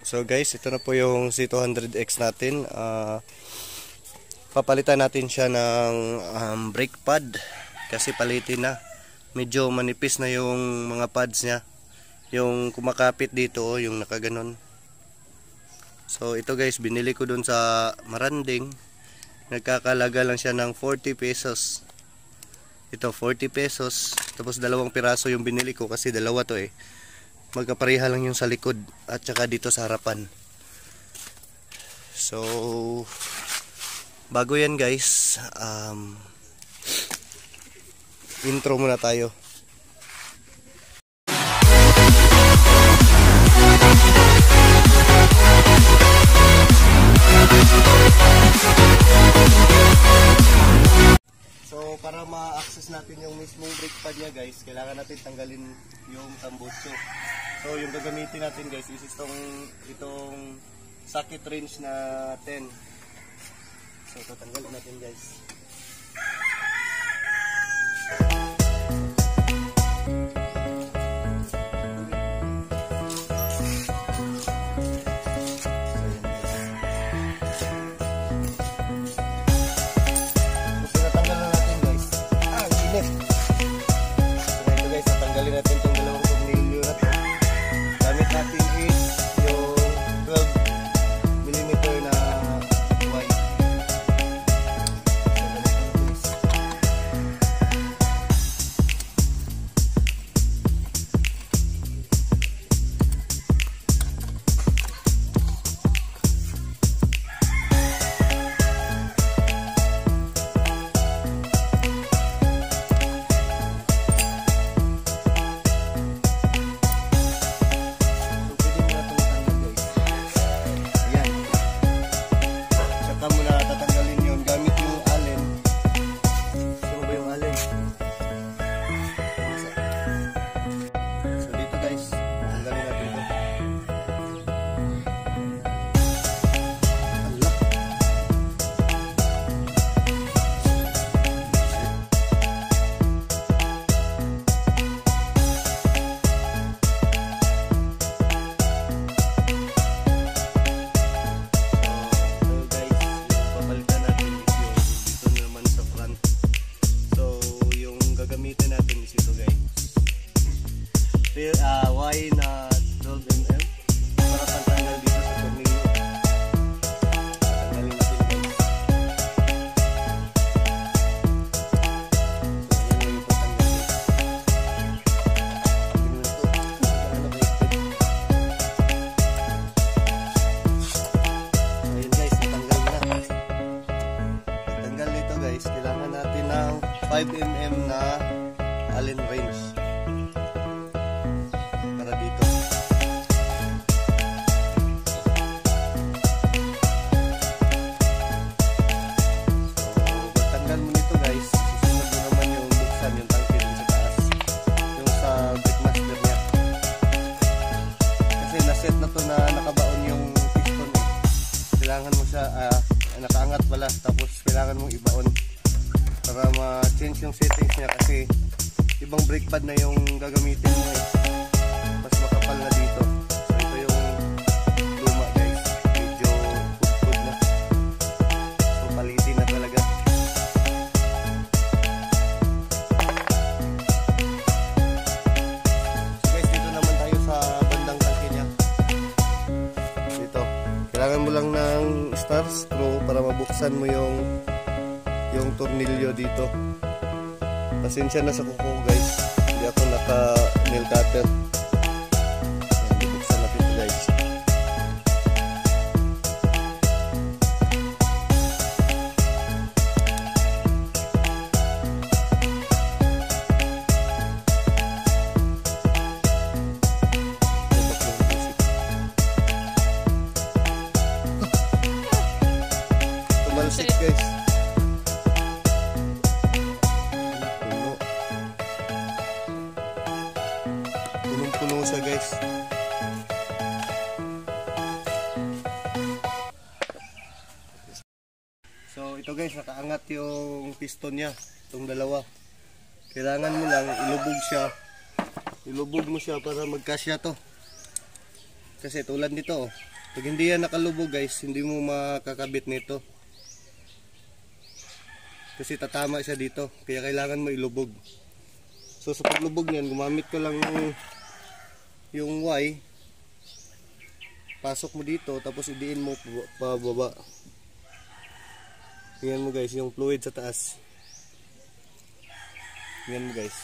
So guys, ito na po yung C200X natin. Papalitan natin siya ng brake pad kasi palitin na. Medyo manipis na yung mga pads niya. Yung kumakapit dito, yung nakaganon. So ito guys, binili ko dun sa Maranding. Nagkakalaga lang siya ng 40 pesos. Ito 40 pesos. Tapos dalawang piraso yung binili ko kasi dalawa to eh. Magkapareha lang yung sa likod at saka dito sa harapan. So bago yan guys, intro muna tayo. So para ma-access natin yung mismong brake pad niya guys, kailangan natin tanggalin yung tambutso. So yung gagamitin natin guys is itong socket wrench na 10. So tatanggalin natin guys. Tanggalin natin itong dalawang tornilyo na ito. Gamit natin is yung 12mm na wire. Y na 12mm para pantanggal dito sa tornilyo. Tanggalin natin guys. So yan yung pagtanggal guys. So yun guys, natanggal na. Tanggal dito guys, kailangan natin ng 5mm na Allen wrench. Set na to na nakabaon yung piston eh. Kailangan mo siya nakaangat pala, tapos kailangan mong ibaon para ma-change yung settings niya kasi ibang brake pad na yung gagamitin mo eh. Mas makapal na dito. So ito yung luma guys, medyo pudpud na. So palitin na talaga. So guys, dito naman tayo sa bandang tangke niya. Kailangan mo lang ng star screw para mabuksan mo yung tornilyo dito. Pasensya na sa kuko guys, hindi ako naka nail cutter. Buksan natin ito guys. Tumalsik guys. Punong-puno siya guys. So ito guys, nakaangat yung piston niya, itong dalawa. Kailangan mo lang ilubog siya. Ilubog mo siya para magkasya to. Kasi tulad nito, Pag hindi yan nakalubog guys, hindi mo makakabit nito. Kasi tatama siya dito, kaya kailangan mo ilubog. So sa paglubog niyan, gumamit ka lang yung Y. Pasok mo dito, tapos idiin mo pababa. Tingnan mo guys, yung fluid sa taas. Tingnan mo guys.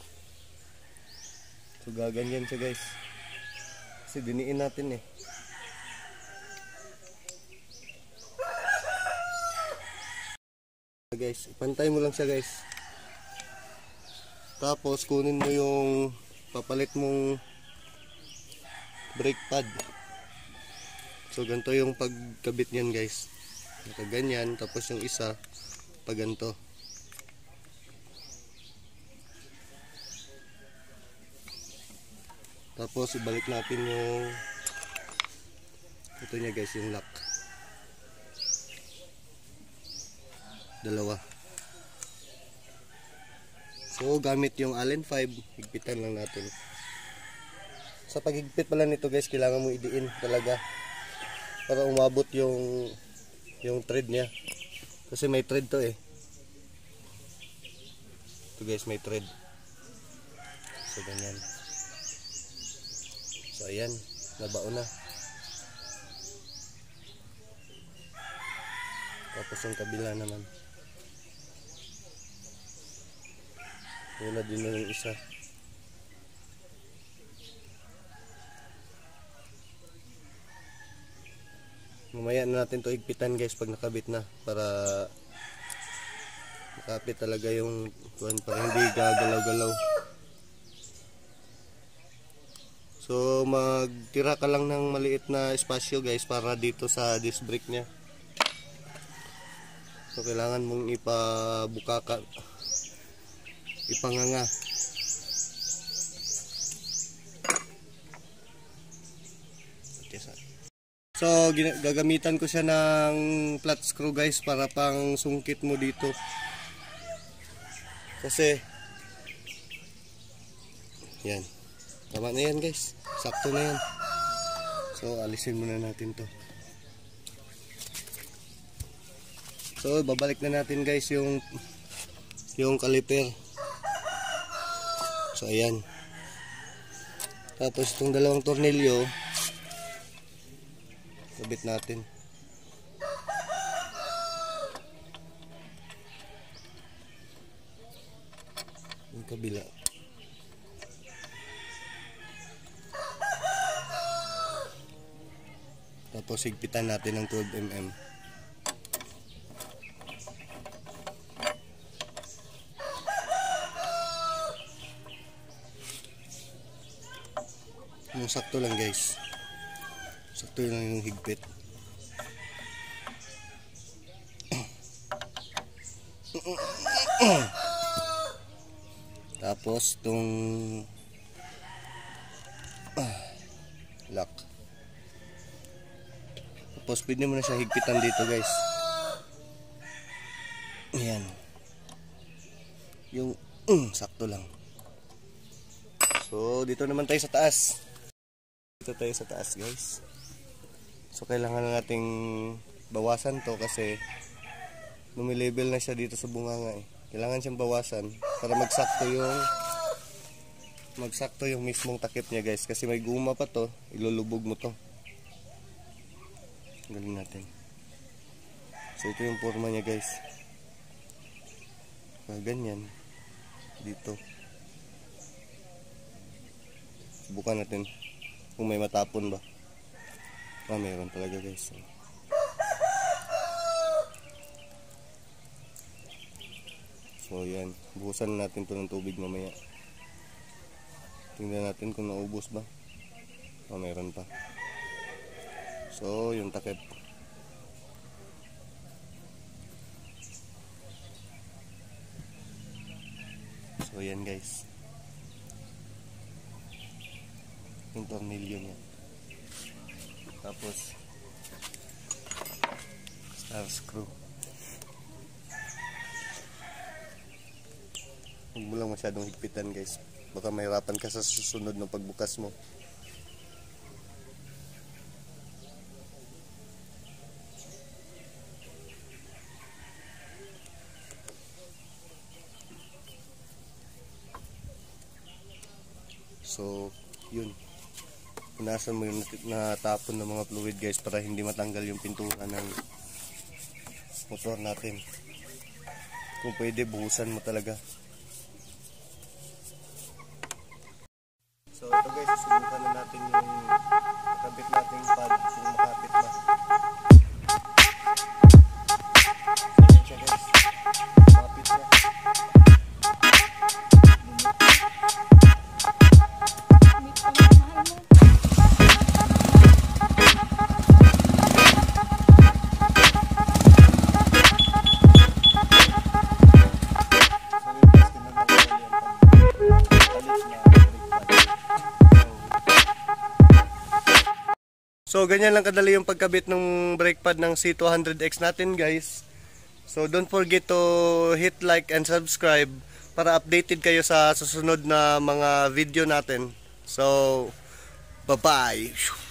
So gaganyan siya guys. Kasi diniin natin eh. Guys, ipantay mo lang siya guys. Tapos kunin mo yung papalit mong brake pad. So ganito yung pagkabit niyan guys. Nakaganyan, tapos yung isa pag ganito. Tapos ibalik natin yung ito niya guys, yung lock. Dalawa. So gamit yung Allen 5, higpitan lang natin. Sa paghigpit pala nito guys, kailangan mo idiin talaga para umabot yung thread niya. Kasi may thread to eh. Ito guys, may thread. So ganyan. So ayan, nabaon na. Tapos yung kabila naman. Wala din na yung isa. Mamaya na natin to higpitan guys pag nakabit na, para makapit talaga yung tuwan, para hindi gagalaw-galaw. So magtira ka lang ng maliit na espasyo guys para dito sa disc brake nya. So kailangan mong ipabukaka, ipanganga. So gagamitan ko siya ng flat screw guys para pang sungkit mo dito. Kasi yan, tama na yan guys, sakto na yan. So alisin muna natin to. So babalik na natin guys yung caliper. So ayan. Tapos itong dalawang tornilyo kabit natin. Yung kabila. Tapos higpitan natin ng 12 mm. Yung sakto lang guys. Sakto lang yung higpit. Tapos itong lock. Tapos pwede mo na siya higpitan dito guys. Ayan. Yung sakto lang. So dito naman tayo sa taas. Dito tayo sa taas guys. So kailangan na nating bawasan to kasi lumilabel na siya dito sa bunganga eh. Kailangan siyang bawasan para magsakto yung mismong takip niya guys, kasi may guma pa to, ilulubog mo to. Galing natin. So ito yung forma niya guys. Ganyan dito. Subukan natin kung may matapon ba. Meron talaga guys. So yan, buhusan natin to ng tubig mamaya. Tingnan natin kung naubos ba. Meron pa. So yung takip. So yan guys, yung tornilyo niya. Tapos star screw. Huwag mo lang masyadong higpitan guys, baka mahirapan ka sa susunod ng pagbukas mo. So yun, punasan mo yung natapon ng mga fluid guys, para hindi matanggal yung pintura ng motor natin. Kung pwede, buhusan mo talaga. So ito guys, susubukan na natin yung nakabit nating pad, kung makapit ba. So yun siya guys, makapit siya. So ganyan lang kadali yung pagkabit ng brake pad ng C200X natin guys. So don't forget to hit like and subscribe para updated kayo sa susunod na mga video natin. So bye bye.